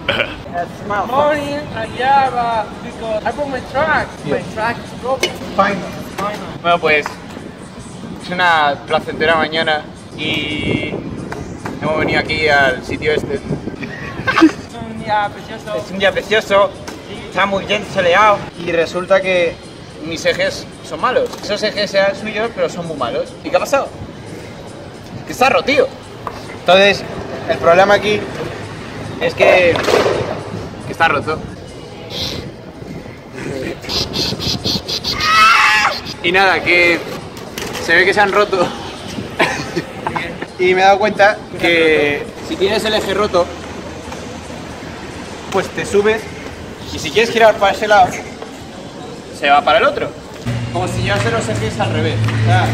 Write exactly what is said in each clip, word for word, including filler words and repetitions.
Morning, uh, yeah, but because I broke my track. Yeah. My track is broken. Fine. Final. Bueno, pues es una placentera mañana y hemos venido aquí al sitio este. Es un día precioso. Es un día precioso, está muy bien soleado y resulta que mis ejes son malos. Esos ejes sean suyos, pero son muy malos. ¿Y qué ha pasado? Que está roto, tío. Entonces, el problema aquí es que, que está roto. Y nada, que se ve que se han roto. Y me he dado cuenta que si tienes el eje roto, pues te subes y si quieres girar para ese lado, se va para el otro. Como si llevase los ejes al revés. O sea,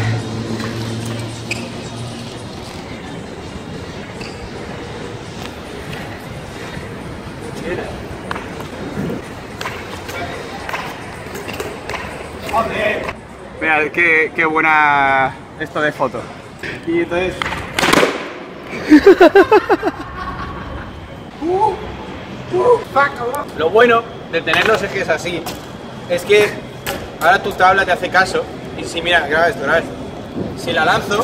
mira, qué, qué buena esto de foto. Y entonces... uh, uh, Lo bueno de tener los ejes así es que ahora tu tabla te hace caso. Y si, mira, graba esto, graba esto. Si la lanzo...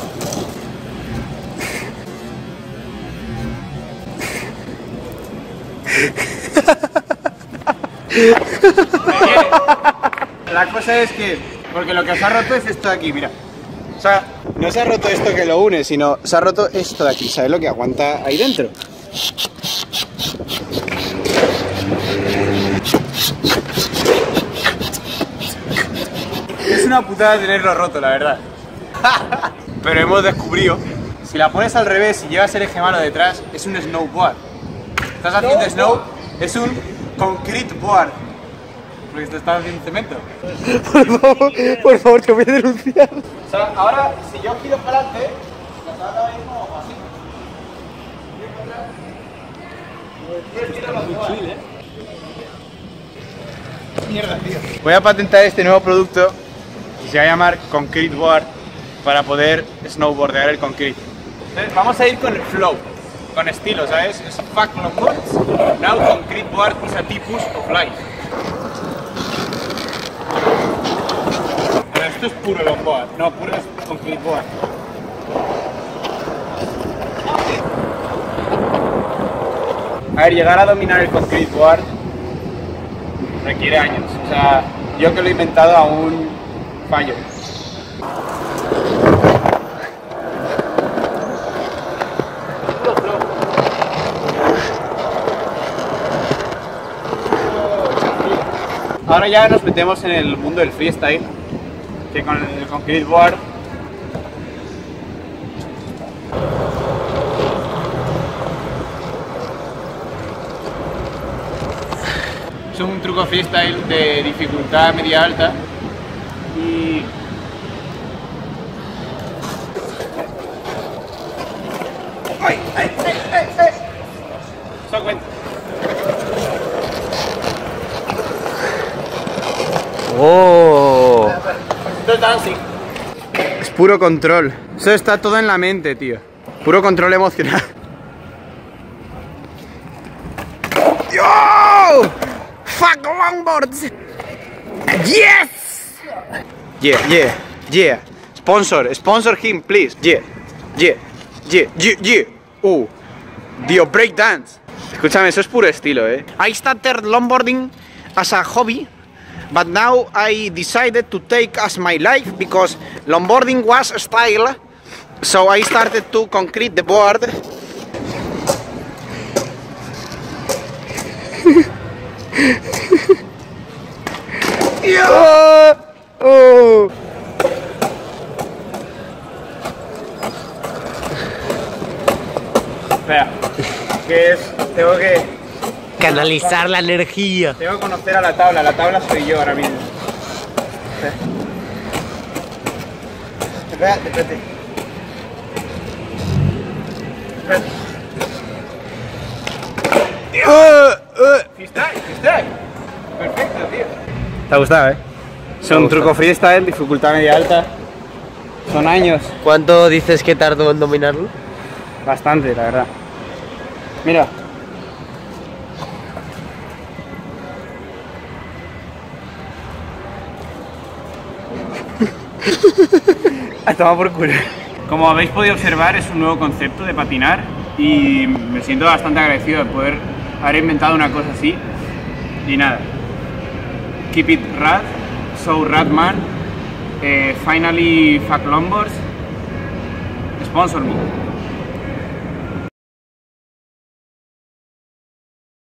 La cosa es que, porque lo que se ha roto es esto de aquí, mira. O sea, no se ha roto esto que lo une, sino se ha roto esto de aquí. ¿Sabes lo que aguanta ahí dentro? Es una putada tenerlo roto, la verdad. Pero hemos descubrido, si la pones al revés y llevas el eje malo detrás, es un snowboard. Estás haciendo snow, es un concrete board. Porque te estás haciendo cemento. Por favor, por favor, te voy a denunciar. O sea, ahora, si yo giro para adelante, la tabla va a ir como así. Mierda, tío. Voy a patentar este nuevo producto que se va a llamar Concrete Board para poder snowboardear el concrete. Entonces, vamos a ir con el flow, con estilo, ¿sabes? Es fuck longboards. Now Concrete Board is a tipus of life. Pero esto es puro longboard, no, puro es Concrete Board. A ver, llegar a dominar el Concrete Board requiere años. O sea, yo que lo he inventado aún fallo. Ahora ya nos metemos en el mundo del freestyle, que con el Concrete Board es un truco freestyle de dificultad media alta y ¡ay, ay, ay, ay, ay! ¿Se cuenta? Oh. Es puro control. Eso está todo en la mente, tío. Puro control emocional. ¡Yo! ¡Fuck longboards! ¡Yes! Yeah, yeah, yeah. Sponsor, sponsor him, please. Yeah, yeah, yeah, yeah, yeah. Uh, Dio breakdance. Escúchame, eso es puro estilo, eh. I started longboarding as a hobby, but now I decided to take as my life because longboarding was a style. So I started to concrete the board. Oh, oh. Espera, que es, tengo que Canalizar la energía. tengo que conocer a la tabla, la tabla soy yo ahora mismo. Espérate, espérate. Espérate. Uh, uh. Freestyle, freestyle. Perfecto, tío. ¿Te ha gustado, eh? Es un truco freestyle, dificultad media alta. Son años. ¿Cuánto dices que tardó en dominarlo? Bastante, la verdad. Mira. Toma por culo. Como habéis podido observar, es un nuevo concepto de patinar y me siento bastante agradecido de poder haber inventado una cosa así. Y nada, keep it rad, so rad man, eh, finally fuck longboards, sponsor me.